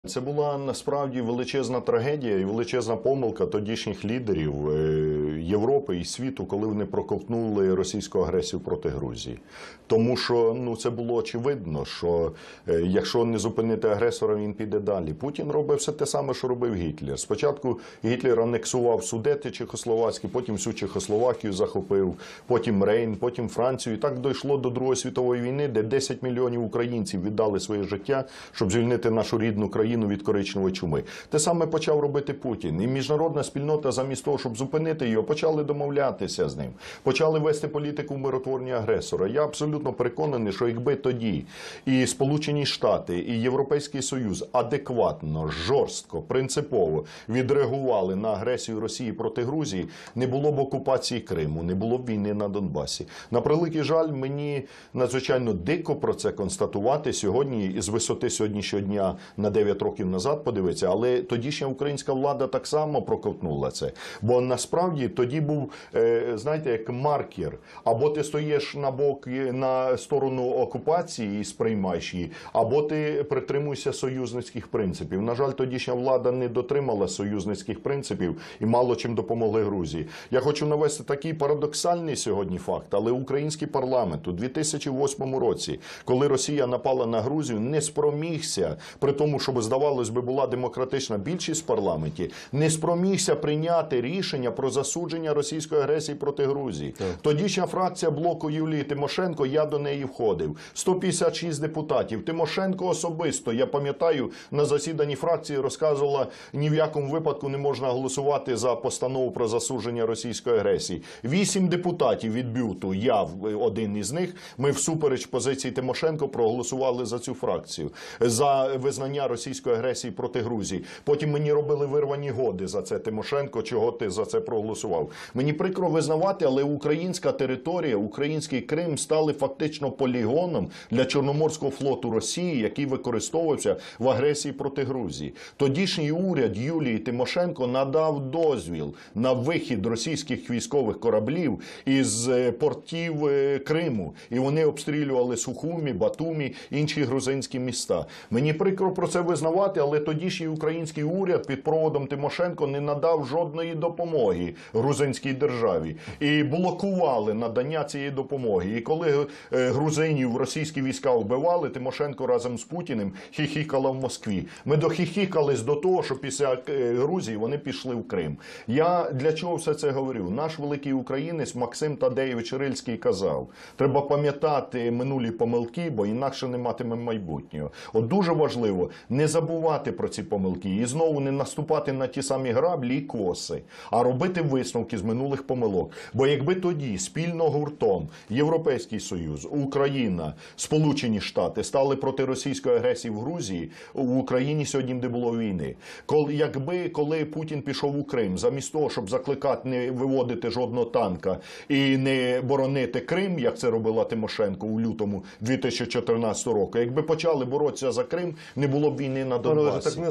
Це була насправді величезна трагедія і величезна помилка тодішніх лідерів Європи і світу, коли вони проковтнули російську агресію проти Грузії. Тому що це було очевидно, що якщо не зупинити агресора, він піде далі. Путін робив все те саме, що робив Гітлер. Спочатку Гітлер анексував Судети чехословацькі, потім всю Чехословакію захопив, потім Рейн, потім Францію. І так дійшло до Другої світової війни, де 10 мільйонів українців віддали своє життя, щоб звільнити нашу рідну країну від коричневої чуми. Те саме почав робити Путін. І міжнародна спільнота, замість того, щоб зупинити його, почали домовлятися з ним. Почали вести політику миротворення агресора. Я абсолютно переконаний, що якби тоді і Сполучені Штати, і Європейський Союз адекватно, жорстко, принципово відреагували на агресію Росії проти Грузії, не було б окупації Криму, не було б війни на Донбасі. На превеликий жаль, мені надзвичайно дико про це констатувати сьогодні, з висоти сьогоднішнього дня на 9 років назад подивитися, але тодішня українська влада так само проковтнула це. Бо насправді тоді був, знаєте, як маркер. Або ти стоїш на сторону окупації і сприймаєш її, або ти притримуєшся союзницьких принципів. На жаль, тодішня влада не дотримала союзницьких принципів і мало чим допомогли Грузії. Я хочу навести такий парадоксальний сьогодні факт, але український парламент у 2008 році, коли Росія напала на Грузію, не спромігся, при тому, щоб, здавалось би, була демократична більшість в парламенті, не спромігся прийняти рішення про засудження російської агресії проти Грузії. Тодішня фракція блоку Юлії Тимошенко, я до неї входив. 156 депутатів. Тимошенко особисто, я пам'ятаю, на засіданні фракції розказувала, ні в якому випадку не можна голосувати за постанову про засудження російської агресії. 8 депутатів від БЮТу, я один із них, ми всупереч позиції Тимошенко проголосували за цю фракцію. За визнання російської агресії проти Грузії. Потім мені робили вирвані годи за це. Тимошенко, чого ти за це проголосував? Мені прикро визнавати, але українська територія, український Крим стали фактично полігоном для Чорноморського флоту Росії, який використовувався в агресії проти Грузії. Тодішній уряд Юлії Тимошенко надав дозвіл на вихід російських військових кораблів із портів Криму. І вони обстрілювали Сухумі, Батумі, інші грузинські міста. Мені прикро про це визнавати, але тодішній український уряд під проводом Тимошенко не надав жодної допомоги грузинській державі. І блокували надання цієї допомоги. І коли грузинів російські війська вбивали, Тимошенко разом з Путіним хіхікала в Москві. Ми дохіхікались до того, що після Грузії вони пішли в Крим. Я для чого все це говорю? Наш великий українець Максим Тадеєвич Рильський казав, треба пам'ятати минулі помилки, бо інакше не матимемо майбутнього. От дуже важливо не забувати про ці помилки і знову не наступати на ті самі граблі і коси, а робити висновки з минулих помилок. Бо якби тоді спільно гуртом Європейський Союз, Україна, Сполучені Штати стали проти російської агресії в Грузії, в Україні сьогодні не було війни. Коли Путін пішов у Крим, замість того, щоб закликати не виводити жодного танка і не боронити Крим, як це робила Тимошенко у лютому 2014 року, якби почали боротися за Крим, не було б війни на Донбасі.